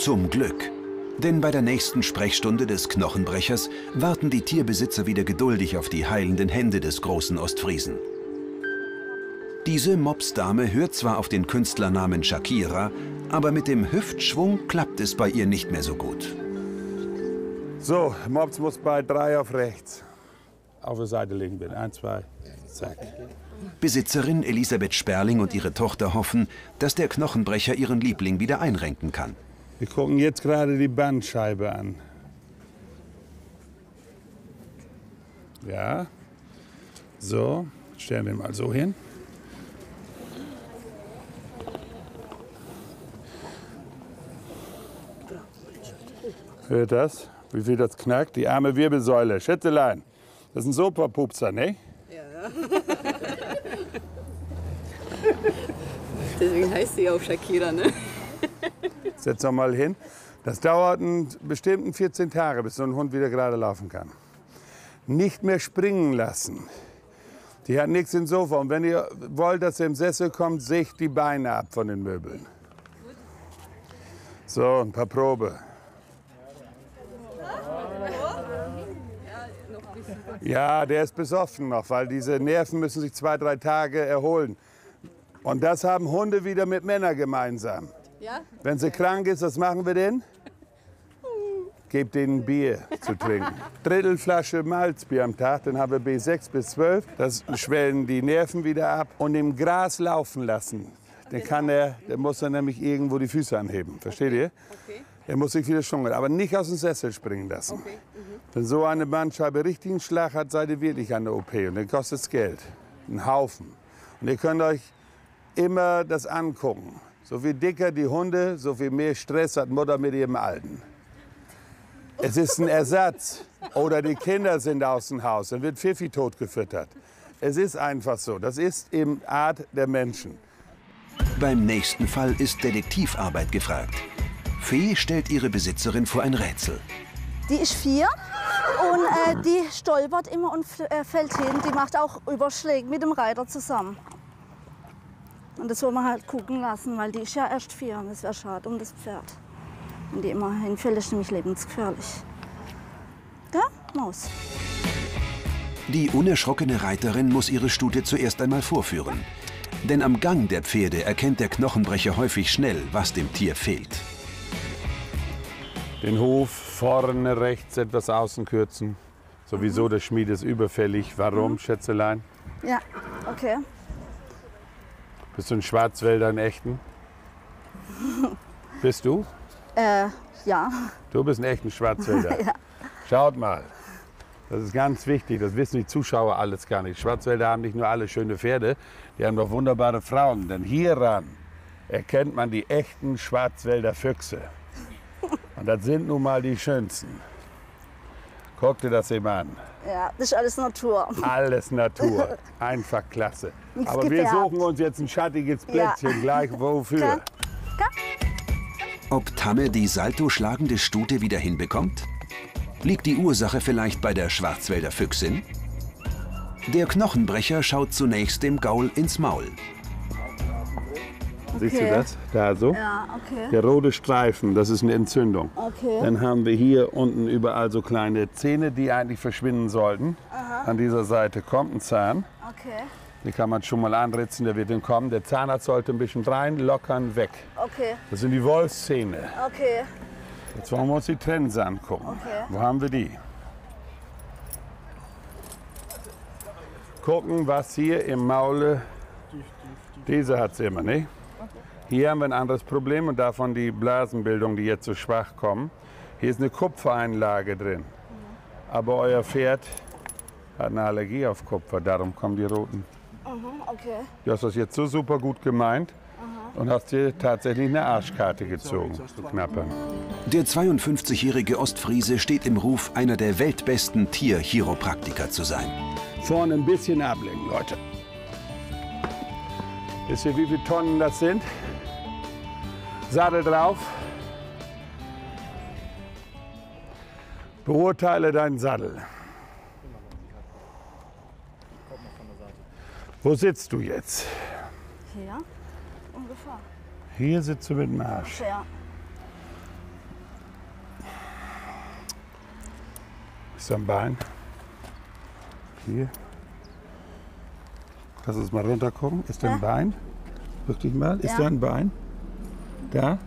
Zum Glück. Denn bei der nächsten Sprechstunde des Knochenbrechers warten die Tierbesitzer wieder geduldig auf die heilenden Hände des großen Ostfriesen. Diese Mopsdame hört zwar auf den Künstlernamen Shakira, aber mit dem Hüftschwung klappt es bei ihr nicht mehr so gut. So, Mops muss bei 3 auf rechts. Auf der Seite legen bitte. 1, 2, zack. Besitzerin Elisabeth Sperling und ihre Tochter hoffen, dass der Knochenbrecher ihren Liebling wieder einrenken kann. Wir gucken jetzt gerade die Bandscheibe an. Ja. So, stellen wir mal so hin. Hört das? Wie viel das knackt? Die arme Wirbelsäule. Schätzelein, das ist ein Sopa-Pupser, ne? Ja. Deswegen heißt sie auch Shakira, ne? Setz doch mal hin. Das dauert bestimmt 14 Tage, bis so ein Hund wieder gerade laufen kann. Nicht mehr springen lassen. Die hat nichts im Sofa. Und wenn ihr wollt, dass er im Sessel kommt, sägt die Beine ab von den Möbeln. So, ein paar Probe. Ja, der ist besoffen noch, weil diese Nerven müssen sich 2, 3 Tage erholen. Und das haben Hunde wieder mit Männern gemeinsam. Ja? Wenn sie krank ist, was machen wir denn? Gebt denen Bier zu trinken. Drittelflasche Malzbier am Tag, dann haben wir B6 bis 12. Das schwellen die Nerven wieder ab. Und im Gras laufen lassen. Der muss dann nämlich irgendwo die Füße anheben. Versteht ihr? Okay. Er muss sich wieder schwingen, aber nicht aus dem Sessel springen lassen. Okay. Wenn so eine Bandscheibe richtigen Schlag hat, seid ihr wirklich an der OP. Und dann kostet es Geld. Ein Haufen. Und ihr könnt euch immer das angucken. So viel dicker die Hunde, so viel mehr Stress hat Mutter mit ihrem Alten. Es ist ein Ersatz. Oder die Kinder sind aus dem Haus, dann wird Pfiffi totgefüttert. Es ist einfach so. Das ist eben Art der Menschen. Beim nächsten Fall ist Detektivarbeit gefragt. Fee stellt ihre Besitzerin vor ein Rätsel. Die ist 4 und die stolpert immer und fällt hin. Die macht auch Überschläge mit dem Reiter zusammen. Und das soll man halt gucken lassen, weil die ist ja erst 4 und das wäre schade um das Pferd. Wenn die immer hinfällt, ist nämlich lebensgefährlich. Ja, Maus. Die unerschrockene Reiterin muss ihre Stute zuerst einmal vorführen. Denn am Gang der Pferde erkennt der Knochenbrecher häufig schnell, was dem Tier fehlt. Den Hof vorne rechts etwas außen kürzen. Sowieso, der Schmied ist überfällig. Warum, Schätzelein? Ja, okay. Bist du ein Schwarzwälder, ein echten? Bist du? Ja. Du bist ein echter Schwarzwälder. Ja. Schaut mal, das ist ganz wichtig, das wissen die Zuschauer alles gar nicht. Schwarzwälder haben nicht nur alle schöne Pferde, die haben doch wunderbare Frauen. Denn hieran erkennt man die echten Schwarzwälder Füchse. Und das sind nun mal die schönsten. Guck dir das eben an. Ja, das ist alles Natur. Alles Natur. Einfach klasse. Nichts Aber wir gefärbt. suchen uns jetzt ein schattiges Plätzchen. Ja. Gleich wofür? Ob Tamme die salto-schlagende Stute wieder hinbekommt? Liegt die Ursache vielleicht bei der Schwarzwälder Füchsin? Der Knochenbrecher schaut zunächst dem Gaul ins Maul. Siehst du das? Da so? Ja, okay. Der rote Streifen, das ist eine Entzündung. Okay. Dann haben wir hier unten überall so kleine Zähne, die eigentlich verschwinden sollten. Aha. An dieser Seite kommt ein Zahn. Okay. Den kann man schon mal anritzen, der wird dann kommen. Der Zahnarzt sollte ein bisschen rein, lockern, weg. Okay. Das sind die Wolfszähne. Okay. Jetzt wollen wir uns die Trense angucken. Okay. Wo haben wir die? Gucken, was hier im Maule, diese hat sie immer, ne? Hier haben wir ein anderes Problem und davon die Blasenbildung, die jetzt so schwach kommen. Hier ist eine Kupfereinlage drin. Aber euer Pferd hat eine Allergie auf Kupfer, darum kommen die roten. Okay. Du hast das jetzt so super gut gemeint und hast dir tatsächlich eine Arschkarte gezogen, du Knappern. Der 52-jährige Ostfriese steht im Ruf, einer der weltbesten Tierchiropraktiker zu sein. Vorne ein bisschen ablenken, Leute. Wisst ihr, wie viele Tonnen das sind? Sattel drauf. Beurteile deinen Sattel. Wo sitzt du jetzt? Hier ungefähr. Hier sitzt du mit dem Arsch. Ja. Ist da ein Bein? Hier. Lass uns mal runter gucken. Ist da ein Bein? Wirklich mal. Ist da ein Bein? Da?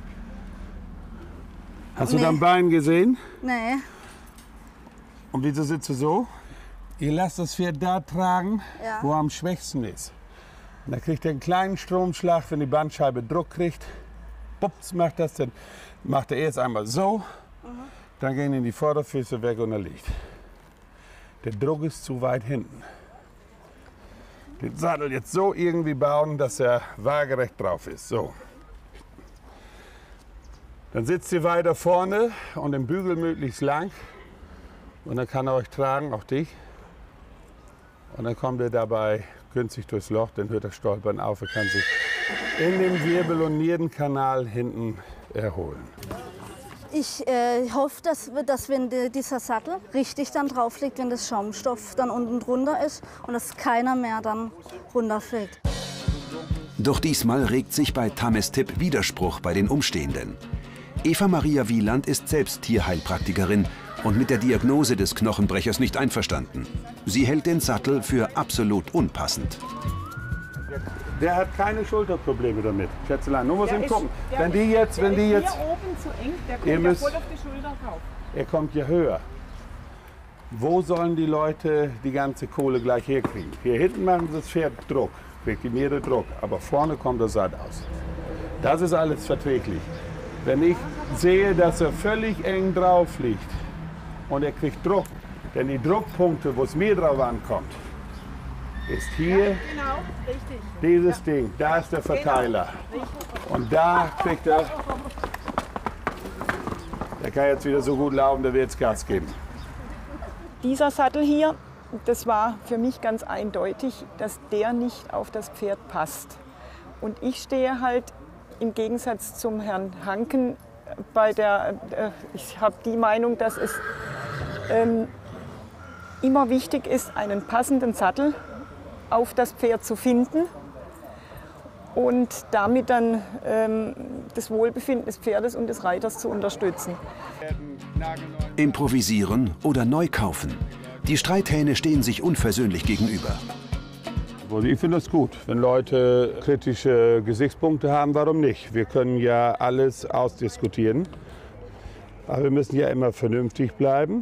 Hast du da ein Bein gesehen? Nee. Und wieso sitzt du so? Ihr lasst das Pferd da tragen, wo er am schwächsten ist. Und dann kriegt er einen kleinen Stromschlag, wenn die Bandscheibe Druck kriegt. Pups macht das, dann macht er erst einmal so, dann gehen ihm die Vorderfüße weg und er liegt. Der Druck ist zu weit hinten. Den Sattel jetzt so irgendwie bauen, dass er waagerecht drauf ist. So. Dann sitzt ihr weiter vorne und den Bügel möglichst lang. Und dann kann er euch tragen, auch dich. Und dann kommt er dabei günstig durchs Loch, dann hört er stolpern auf. Er kann sich in dem Wirbel- und Nierenkanal hinten erholen. Ich hoffe, dass wenn dieser Sattel richtig dann drauf liegt, wenn das Schaumstoff dann unten drunter ist und dass keiner mehr dann runterfällt. Doch diesmal regt sich bei Tames Tipp Widerspruch bei den Umstehenden. Eva Maria Wieland ist selbst Tierheilpraktikerin und mit der Diagnose des Knochenbrechers nicht einverstanden. Sie hält den Sattel für absolut unpassend. Der hat keine Schulterprobleme damit, Schätzelein. Nur muss ihn gucken. Wenn die jetzt hier oben zu eng, der kommt ja voll auf die Schulter drauf. Er kommt ja höher. Wo sollen die Leute die ganze Kohle gleich herkriegen? Hier hinten machen sie das Pferd Druck, kriegt die Meere Druck, aber vorne kommt er satt aus. Das ist alles verträglich. Wenn ich sehe, dass er völlig eng drauf liegt und er kriegt Druck, denn die Druckpunkte, wo es mir drauf ankommt, ist hier Genau, richtig. dieses Ding, da ist der Verteiler. Und da kriegt er, der kann jetzt wieder so gut laufen, der wird jetzt Gas geben. Dieser Sattel hier, das war für mich ganz eindeutig, dass der nicht auf das Pferd passt. Und ich stehe halt im Gegensatz zum Herrn Hanken ich habe die Meinung, dass es immer wichtig ist, einen passenden Sattel auf das Pferd zu finden und damit dann das Wohlbefinden des Pferdes und des Reiters zu unterstützen. Improvisieren oder neu kaufen. Die Streithähne stehen sich unversöhnlich gegenüber. Ich finde das gut, wenn Leute kritische Gesichtspunkte haben, warum nicht? Wir können ja alles ausdiskutieren, aber wir müssen ja immer vernünftig bleiben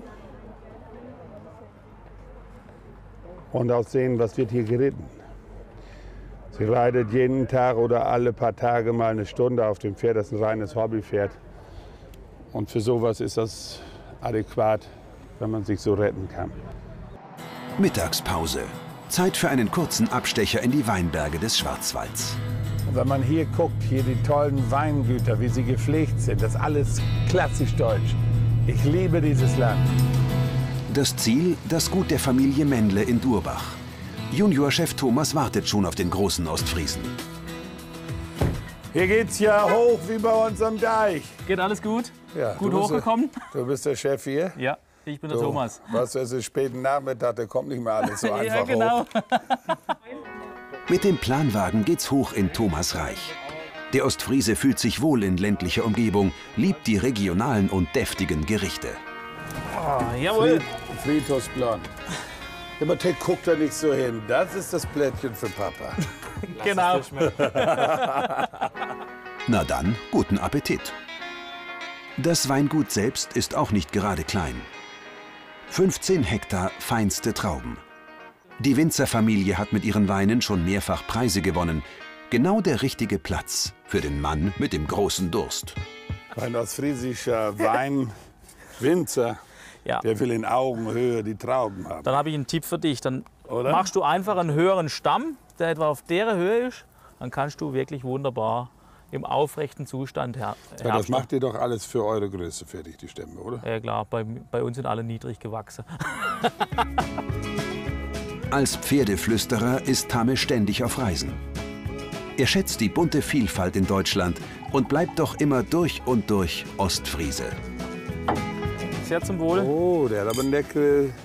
und auch sehen, was wird hier geritten. Sie reitet jeden Tag oder alle paar Tage mal eine Stunde auf dem Pferd, das ist ein reines Hobbypferd. Und für sowas ist das adäquat, wenn man sich so retten kann. Mittagspause. Zeit für einen kurzen Abstecher in die Weinberge des Schwarzwalds. Und wenn man hier guckt, hier die tollen Weingüter, wie sie gepflegt sind, das ist alles klassisch deutsch. Ich liebe dieses Land. Das Ziel, das Gut der Familie Mendle in Durbach. Juniorchef Thomas wartet schon auf den großen Ostfriesen. Hier geht's ja hoch wie bei uns am Deich. Geht alles gut? Ja, Gut hochgekommen? Du bist der Chef hier? Ja, ich bin der Thomas. Was ist es späten Nachmittag, da kommt nicht mehr alles so einfach Ja, genau. hoch. Mit dem Planwagen geht's hoch in Thomas Reich. Der Ostfriese fühlt sich wohl in ländlicher Umgebung, liebt die regionalen und deftigen Gerichte. Jawohl. Fritos blond. Aber Ted, guck da nicht so hin. Das ist das Plättchen für Papa. Genau. Na dann, guten Appetit. Das Weingut selbst ist auch nicht gerade klein. 15 Hektar feinste Trauben. Die Winzerfamilie hat mit ihren Weinen schon mehrfach Preise gewonnen. Genau der richtige Platz für den Mann mit dem großen Durst. Ein ostfriesischer Weinwinzer, Ja. der will in Augenhöhe die Trauben haben. Dann habe ich einen Tipp für dich. Dann Oder? machst du einfach einen höheren Stamm, der etwa auf der Höhe ist. Dann kannst du wirklich wunderbar im aufrechten Zustand Ja, das herbsten. macht ihr doch alles für eure Größe fertig, die Stämme, oder? Ja klar, bei uns sind alle niedrig gewachsen. Als Pferdeflüsterer ist Tame ständig auf Reisen. Er schätzt die bunte Vielfalt in Deutschland und bleibt doch immer durch und durch Ostfriese. Sehr zum Wohle. Oh, der hat aber einen Deckel.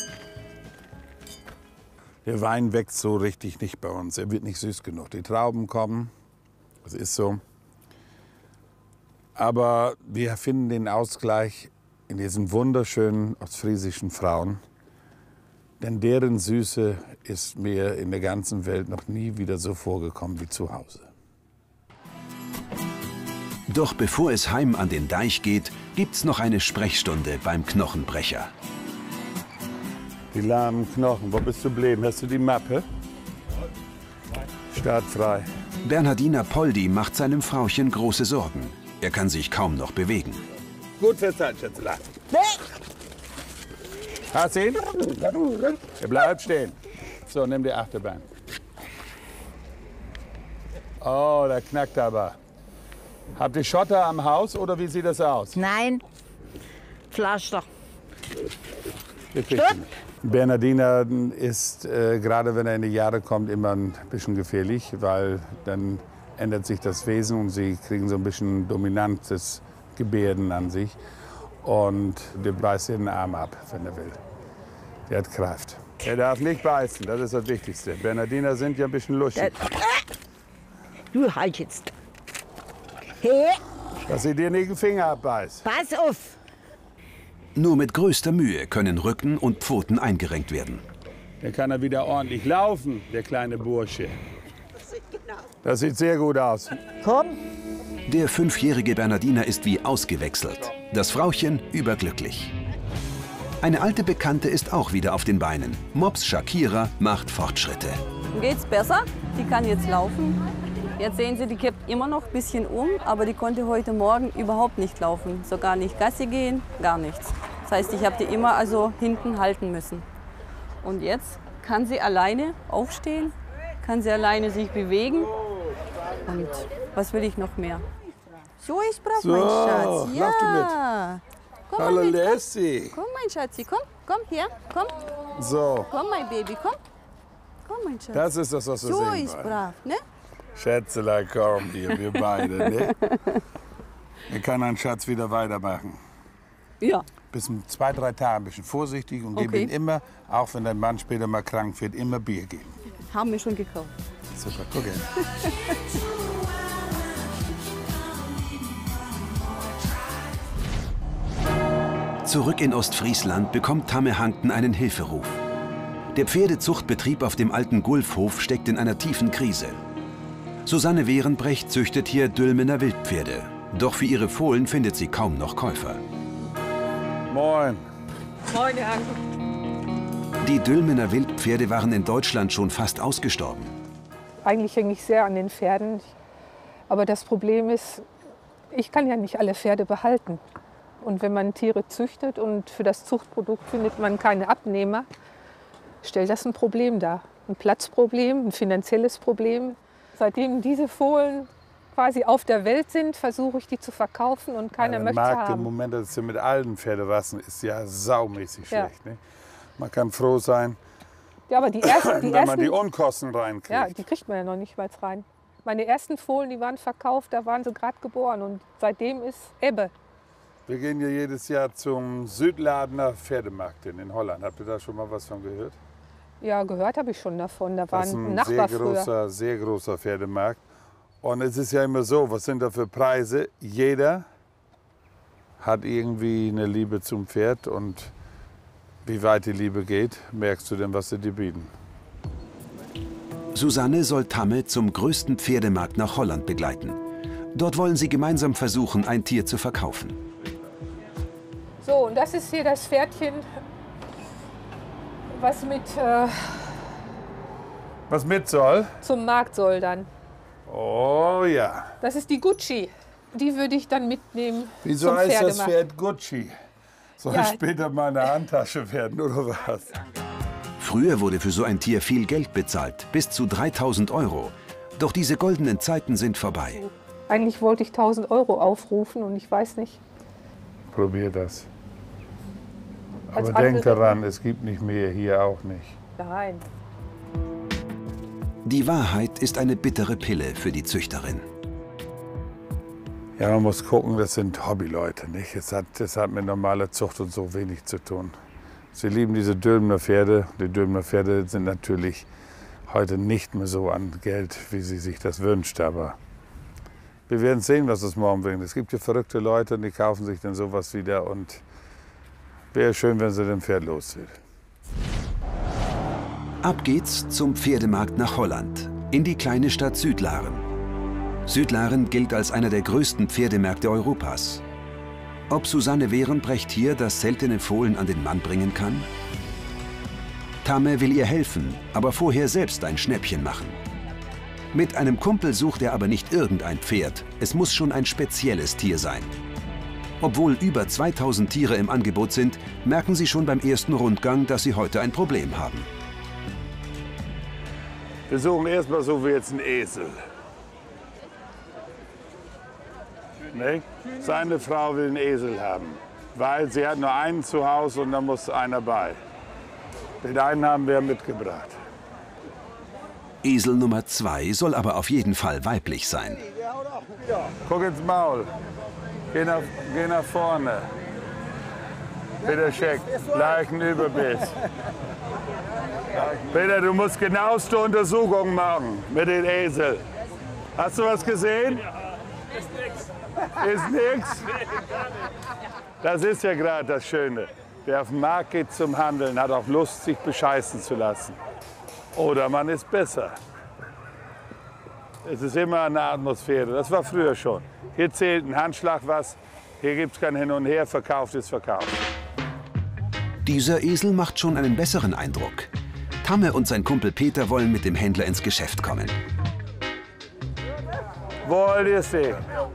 Der Wein wächst so richtig nicht bei uns. Er wird nicht süß genug. Die Trauben kommen, das ist so. Aber wir finden den Ausgleich in diesen wunderschönen ostfriesischen Frauen. Denn deren Süße ist mir in der ganzen Welt noch nie wieder so vorgekommen wie zu Hause. Doch bevor es heim an den Deich geht, gibt's noch eine Sprechstunde beim Knochenbrecher. Die lahmen Knochen, wo bist du geblieben? Hast du die Mappe? Startfrei. Bernhardiner Poldi macht seinem Frauchen große Sorgen. Er kann sich kaum noch bewegen. Gut festhalten, Schätzelein. Hast du ihn? Er bleibt stehen. So, nimm die Achterbahn. Oh, der knackt aber. Habt ihr Schotter am Haus oder wie sieht das aus? Nein, Pflaster. Bernhardiner ist, gerade wenn er in die Jahre kommt, immer ein bisschen gefährlich, weil dann ändert sich das Wesen und sie kriegen so ein bisschen dominantes Gebärden an sich. Und der beißt den Arm ab, wenn er will. Der hat Kraft. Er darf nicht beißen, das ist das Wichtigste. Bernhardiner sind ja ein bisschen luschig. Du halt jetzt. Hey, Dass sie dir nicht den Finger abbeißt. pass auf. Nur mit größter Mühe können Rücken und Pfoten eingerenkt werden. Dann kann er wieder ordentlich laufen, der kleine Bursche. Das sieht sehr gut aus. Komm, Der 5-jährige Bernhardiner ist wie ausgewechselt. Das Frauchen überglücklich. Eine alte Bekannte ist auch wieder auf den Beinen. Mops Shakira macht Fortschritte. Geht's besser? Die kann jetzt laufen. Jetzt sehen Sie, die kippt immer noch ein bisschen um, aber die konnte heute Morgen überhaupt nicht laufen. Sogar nicht Gassi gehen, gar nichts. Das heißt, ich habe die immer also hinten halten müssen. Und jetzt kann sie alleine aufstehen, kann sie alleine sich bewegen. Und was will ich noch mehr? So ist brav, So, mein Schatz. lauf du mit. Ja. Komm, Hallo mein Kind, Lassie. komm, mein Schatzi, komm, komm her, komm, So, komm, mein Baby, komm. Komm, mein Schatz. das ist das, was wir So sehen ist wollen. brav, ne? Schätzelein, komm hier, wir beide, ne? Er kann einen Schatz wieder weitermachen. Ja. Bis in 2, 3 Tagen ein bisschen vorsichtig und gebe Okay. ihm immer, auch wenn dein Mann später mal krank wird, immer Bier geben. Haben wir schon gekauft. Super, guck her. Zurück in Ostfriesland bekommt Tamme Hankten einen Hilferuf. Der Pferdezuchtbetrieb auf dem alten Gulfhof steckt in einer tiefen Krise. Susanne Wehrenbrecht züchtet hier Dülmener Wildpferde. Doch für ihre Fohlen findet sie kaum noch Käufer. Moin. Die Dülmener Wildpferde waren in Deutschland schon fast ausgestorben. Eigentlich hänge ich sehr an den Pferden. Aber das Problem ist, ich kann ja nicht alle Pferde behalten. Und wenn man Tiere züchtet und für das Zuchtprodukt findet man keine Abnehmer, stellt das ein Problem dar. Ein Platzproblem, ein finanzielles Problem. Seitdem diese Fohlen quasi auf der Welt sind, versuche ich die zu verkaufen und keiner Der möchte Markt im haben. Moment, das ist ja mit allen Pferderassen, ist ja saumäßig Ja. schlecht. Ne? Man kann froh sein, Ja, aber die ersten, wenn man die Unkosten reinkriegt. ja, die kriegt man ja noch nicht mal rein. Meine ersten Fohlen, die waren verkauft, da waren sie gerade geboren und seitdem ist Ebbe. Wir gehen ja jedes Jahr zum Südladener Pferdemarkt in Holland. Habt ihr da schon mal was von gehört? Ja, gehört habe ich schon davon. Da war Das ist ein ein Nachbar früher. sehr großer Pferdemarkt. Und es ist ja immer so, was sind da für Preise? Jeder hat irgendwie eine Liebe zum Pferd und wie weit die Liebe geht, merkst du denn, was sie dir bieten. Susanne soll Tamme zum größten Pferdemarkt nach Holland begleiten. Dort wollen sie gemeinsam versuchen, ein Tier zu verkaufen. So, und das ist hier das Pferdchen, was mit Was mit soll? zum Markt soll dann. Oh ja. Das ist die Gucci. Die würde ich dann mitnehmen Wieso zum heißt das Pferdemarkt. Pferd Gucci? Soll Ja. später mal eine Handtasche werden oder was? Früher wurde für so ein Tier viel Geld bezahlt, bis zu 3.000 €. Doch diese goldenen Zeiten sind vorbei. Eigentlich wollte ich 1.000 € aufrufen und ich weiß nicht. Probier das. Als Aber denk andere- daran, es gibt nicht mehr, hier auch nicht. Nein. Die Wahrheit ist eine bittere Pille für die Züchterin. Ja, man muss gucken, das sind Hobbyleute, nicht? Das hat mit normaler Zucht und so wenig zu tun. Sie lieben diese Dülmener Pferde. Die Dülmener Pferde sind natürlich heute nicht mehr so an Geld, wie sie sich das wünscht. Aber wir werden sehen, was es morgen bringt. Es gibt ja verrückte Leute, die kaufen sich dann sowas wieder und Wäre schön, wenn sie den Pferd los sind. Ab geht's zum Pferdemarkt nach Holland, in die kleine Stadt Südlaren. Südlaren gilt als einer der größten Pferdemärkte Europas. Ob Susanne Werenbrecht hier das seltene Fohlen an den Mann bringen kann? Tamme will ihr helfen, aber vorher selbst ein Schnäppchen machen. Mit einem Kumpel sucht er aber nicht irgendein Pferd, es muss schon ein spezielles Tier sein. Obwohl über 2000 Tiere im Angebot sind, merken sie schon beim ersten Rundgang, dass sie heute ein Problem haben. Wir suchen erstmal so wie jetzt einen Esel. Ne? Seine Frau will einen Esel haben, weil sie hat nur einen zu Hause und da muss einer bei. Den einen haben wir mitgebracht. Esel Nummer 2 soll aber auf jeden Fall weiblich sein. Guck ins Maul. Geh nach vorne. Peter Scheck, leichten Überbiss. Peter, du musst genaueste Untersuchungen machen mit den Esel. Hast du was gesehen? Ist nix. Ist nix? Das ist ja gerade das Schöne. Wer auf den Markt geht zum Handeln, hat auch Lust, sich bescheißen zu lassen. Oder man ist besser. Es ist immer eine Atmosphäre. Das war früher schon. Hier zählt ein Handschlag was. Hier gibt es kein Hin und Her. Verkauft ist verkauft. Dieser Esel macht schon einen besseren Eindruck. Tamme und sein Kumpel Peter wollen mit dem Händler ins Geschäft kommen. Wo wollt ihr sehen?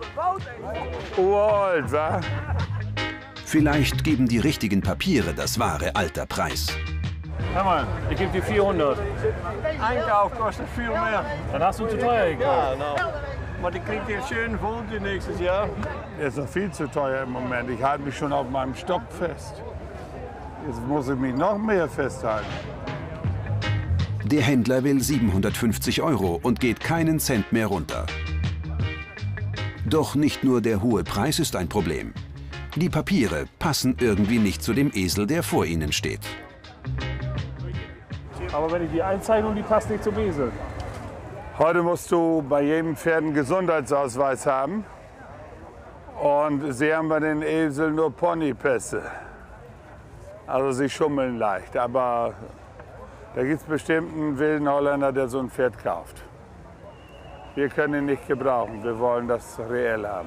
Uralt, wa? Vielleicht geben die richtigen Papiere das wahre Alterpreis. Hör mal, ich gebe dir 400. Einkauf kostet viel mehr. Dann hast du zu teuer gekauft. Ja, genau. Aber die kriegt ihr schön Wohnti nächstes Jahr. Der ist noch viel zu teuer im Moment. Ich halte mich schon auf meinem Stock fest. Jetzt muss ich mich noch mehr festhalten. Der Händler will 750 € und geht keinen Cent mehr runter. Doch nicht nur der hohe Preis ist ein Problem. Die Papiere passen irgendwie nicht zu dem Esel, der vor ihnen steht. Aber wenn ich die Einzeichnung, die passt nicht zum Esel. Heute musst du bei jedem Pferd einen Gesundheitsausweis haben. Und sie haben bei den Eseln nur Ponypässe. Also sie schummeln leicht. Aber da gibt es bestimmt einen wilden Holländer, der so ein Pferd kauft. Wir können ihn nicht gebrauchen. Wir wollen das reell haben.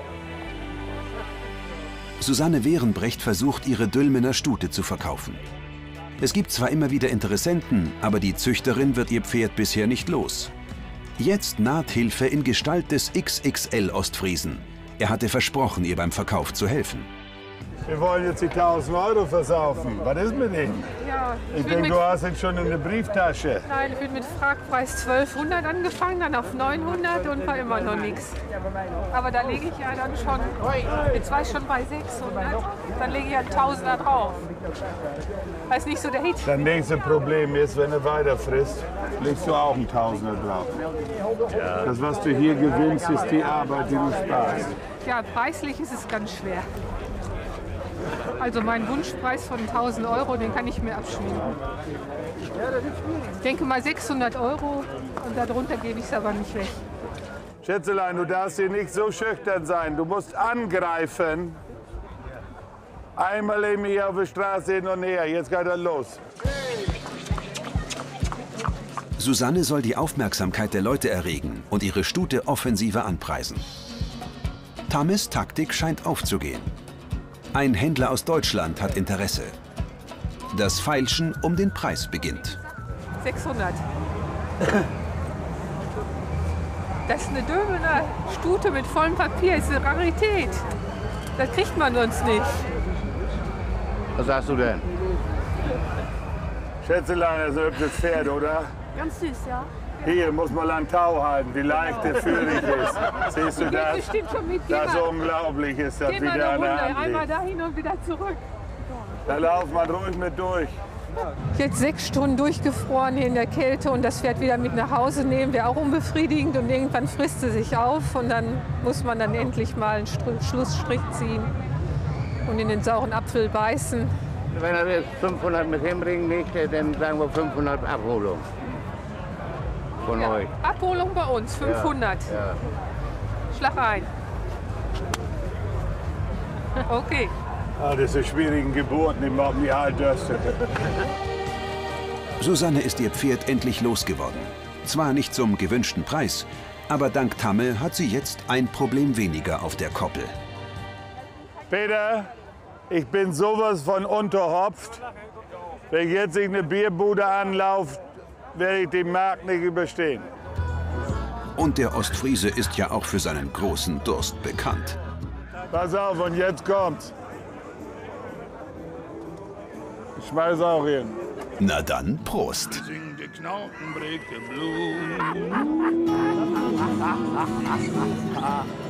Susanne Werenbrecht versucht, ihre Dülmener Stute zu verkaufen. Es gibt zwar immer wieder Interessenten, aber die Züchterin wird ihr Pferd bisher nicht los. Jetzt naht Hilfe in Gestalt des XXL Ostfriesen. Er hatte versprochen, ihr beim Verkauf zu helfen. Wir wollen jetzt die 1000 € versaufen. Was ist mit ihm? Ja, Ich denke, du hast ihn schon in der Brieftasche. Nein, ich bin mit Fragpreis 1200 angefangen, dann auf 900 und war immer noch nichts. Aber da lege ich ja dann schon, jetzt war ich schon bei 600, dann lege ich ja 1000er drauf. Das ist nicht so der Hit. Das nächste Problem ist, wenn er weiter frisst, legst du auch einen Tausender drauf. Das, was du hier gewinnst, ist die Arbeit, die du sparst. Ja, preislich ist es ganz schwer. Also mein Wunschpreis von 1000 €, den kann ich mir abschminken. Ich denke mal 600 € und darunter gebe ich es aber nicht weg. Schätzelein, du darfst hier nicht so schüchtern sein. Du musst angreifen. Einmal leben hier auf der Straße hin und her. Jetzt geht er los. Susanne soll die Aufmerksamkeit der Leute erregen und ihre Stute offensiver anpreisen. Tammes Taktik scheint aufzugehen. Ein Händler aus Deutschland hat Interesse. Das Feilschen um den Preis beginnt. 600. Das ist eine Dülmener Stute mit vollem Papier, das ist eine Rarität. Das kriegt man sonst nicht. Was sagst du denn? Schätzelein, das ist ein hübsches Pferd, oder? Ganz süß, ja. Hier muss man an Tau halten, wie leicht der fühlig ist. Siehst du das? Bestimmt schon mit. Das ist unglaublich, ist das Geh mal wieder eine an der Runde, Hand einmal liegt. dahin und wieder zurück. Da lauft man ruhig mit durch. Jetzt 6 Stunden durchgefroren hier in der Kälte und das Pferd wieder mit nach Hause nehmen, wäre auch unbefriedigend. Und irgendwann frisst sie sich auf und dann muss man dann endlich mal einen Schlussstrich ziehen und in den sauren Apfel beißen. Wenn er jetzt 500 mit hinbringen möchte, dann sagen wir 500 Abholung von Ja, euch. Abholung bei uns, 500. Ja. Schlag ein. Okay. Ah, das ist schwierigen Geburten, ich mag mich halt dürstig. Susanne ist ihr Pferd endlich losgeworden. Zwar nicht zum gewünschten Preis, aber dank Tamme hat sie jetzt ein Problem weniger auf der Koppel. Peter, ich bin sowas von unterhopft. Wenn jetzt ich eine Bierbude anlaufe, werde ich den Markt nicht überstehen. Und der Ostfriese ist ja auch für seinen großen Durst bekannt. Pass auf, und jetzt kommt's. Ich schmeiß auch hin. Na dann, Prost. Sing de Knaupenbrücke Blues.